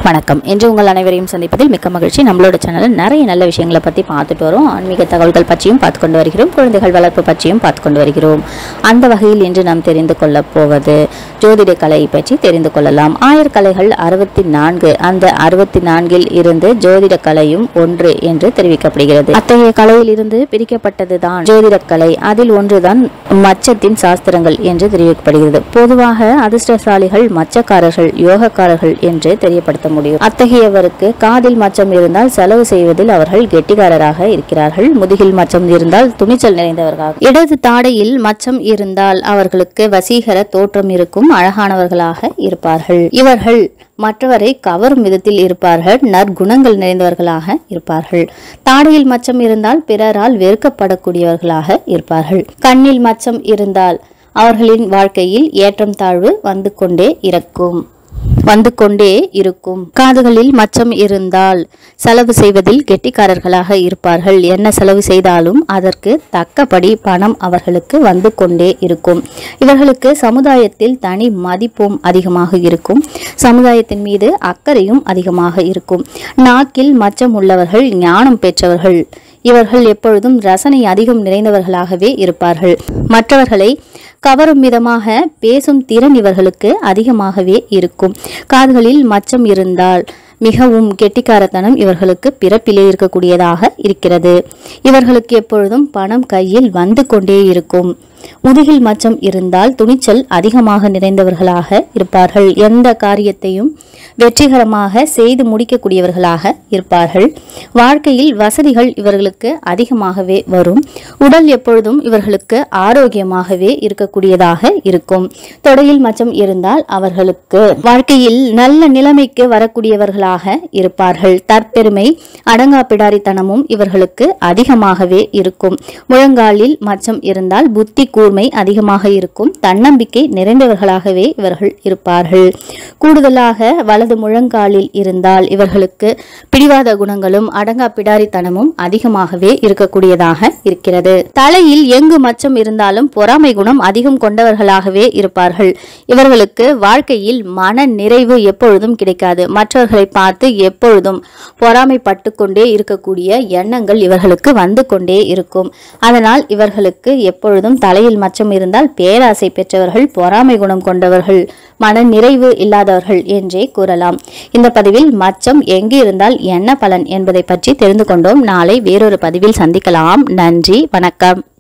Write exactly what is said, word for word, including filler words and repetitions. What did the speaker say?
வணக்கம். இன்று உங்கள் அனைவரையும் சந்திப்பதில் மிக்க மகிழ்ச்சி. நம்மளோட சேனலில் நிறைய நல்ல விஷயங்களை பற்றி பார்த்துட்டு வரோம். ஆன்மீக தகவல்கள் பற்றியும் பார்த்து கொண்டு வருகிறோம். குழந்தைகள் வளர்ப்பு பற்றியும் பார்த்து கொண்டு வருகிறோம். அந்த வகையில் இன்று நாம் தெரிந்து கொள்ளப் போவது ஜோதிட கலை பற்றி தெரிந்து கொள்ளலாம். ஆயர்கலைகள் அறுபத்தி நான்கு. அந்த அறுபத்தி நான்கில் இருந்து ஜோதிட கலையும் ஒன்று என்று தெரிவிக்கப்படுகிறது. அத்தகைய கலையில் இருந்து பிரிக்கப்பட்டதுதான் ஜோதிட கலை. அதில் ஒன்றுதான் மச்சத்தின் சாஸ்திரங்கள் என்று தெரிவிக்கப்படுகிறது. பொதுவாக அதிர்ஷ்டசாலிகள் மச்சக்காரர்கள், யோகக்காரர்கள் என்று தெரியப்படுத்த முடியும். அத்தகையவருக்கு காதில் மச்சம் இருந்தால் செலவு செய்வதில் அவர்கள் கெட்டிக்காரராக இருக்கிறார்கள். முதுகில் மச்சம் இருந்தால் துணிச்சல் நிறைந்தவர்கள். இடது தாடையில் மச்சம் இருந்தால் அவர்களுக்கு வசீகர தோற்றம் இருக்கும், அழகானவர்களாக இருப்பார்கள். இவர்கள் மற்றவரை கவரும் விதத்தில் இருப்பார்கள், நற்குணங்கள் நிறைந்தவர்களாக இருப்பார்கள். தாடையில் மச்சம் இருந்தால் பிறரால் வெறுக்கப்படக்கூடியவர்களாக இருப்பார்கள். கண்ணில் மச்சம் இருந்தால் அவர்களின் வாழ்க்கையில் ஏற்றம் தாழ்வு வந்து கொண்டே இருக்கும் வந்து கொண்டே இருக்கும். காதுகளில் மச்சம் இருந்தால் செலவு செய்வதில் கெட்டிக்காரர்களாக இருப்பார்கள். என்ன செலவு செய்தாலும் அதற்கு தக்கபடி பணம் அவர்களுக்கு வந்து கொண்டே இருக்கும். இவர்களுக்கு சமுதாயத்தில் தனி மதிப்பும் அதிகமாக இருக்கும். சமுதாயத்தின் மீது அக்கறையும் அதிகமாக இருக்கும். நாக்கில் மச்சம் உள்ளவர்கள் ஞானம் பெற்றவர்கள். இவர்கள் எப்பொழுதும் ரசனை அதிகம் நிறைந்தவர்களாகவே இருப்பார்கள். மற்றவர்களை கவரும் விதமாக பேசும் திறன் இவர்களுக்கு அதிகமாகவே இருக்கும். காதுகளில் மச்சம் இருந்தால் மிகவும் கெட்டிக்காரத்தனம் இவர்களுக்கு பிறப்பிலே இருக்கக்கூடியதாக இருக்கிறது. இவர்களுக்கு எப்பொழுதும் பணம் கையில் வந்து கொண்டே இருக்கும். முதுகில் மச்சம் இருந்தால் துணிச்சல் அதிகமாக நிறைந்தவர்களாக இருப்பார்கள். எந்த காரியத்தையும் வெற்றிகரமாக செய்து முடிக்கக்கூடியவர்களாக இருப்பார்கள். வாழ்க்கையில் வசதிகள் இவர்களுக்கு அதிகமாகவே வரும். உடல் எப்பொழுதும் இவர்களுக்கு ஆரோக்கியமாகவே இருக்கக்கூடியதாக இருக்கும். தொடையில் மச்சம் இருந்தால் அவர்களுக்கு வாழ்க்கையில் நல்ல நிலைமைக்கு வரக்கூடியவர்களாக இருப்பார்கள். தற்பெருமை, அடங்கா பிடாரித்தனமும் இவர்களுக்கு அதிகமாகவே இருக்கும். முழங்காலில் மச்சம் இருந்தால் புத்தி கூர்மை அதிகமாக இருக்கும். தன்னம்பிக்கை நிறைந்தவர்களாகவே இவர்கள் இருப்பார்கள். கூடுதலாக வலது முழங்காலில் இருந்தால் இவர்களுக்கு பிடிவாத குணங்களும் அடங்கா பிடாரித்தனமும் அதிகமாகவே இருக்கக்கூடியதாக இருக்கிறது. தலையில் எங்கு மச்சம் இருந்தாலும் பொறாமை குணம் அதிகம் கொண்டவர்களாகவே இருப்பார்கள். இவர்களுக்கு வாழ்க்கையில் மன நிறைவு எப்பொழுதும் கிடைக்காது. மற்றவர்களை பார்த்து எப்பொழுதும் பொறாமைப்பட்டு கொண்டே இருக்கக்கூடிய எண்ணங்கள் இவர்களுக்கு வந்து கொண்டே இருக்கும். அதனால் இவர்களுக்கு எப்பொழுதும் தலையில் மச்சம் இருந்தால் பேராசை பெற்றவர்கள், பொறாமை குணம் கொண்டவர்கள், மன நிறைவு இல்லாதவர்கள் என்றே கூறலாம். இந்த பதிவில் மச்சம் எங்கு இருந்தால் என்ன பலன் என்பதை பற்றி தெரிந்து கொண்டோம். நாளை வேறொரு பதிவில் சந்திக்கலாம். நன்றி, வணக்கம்.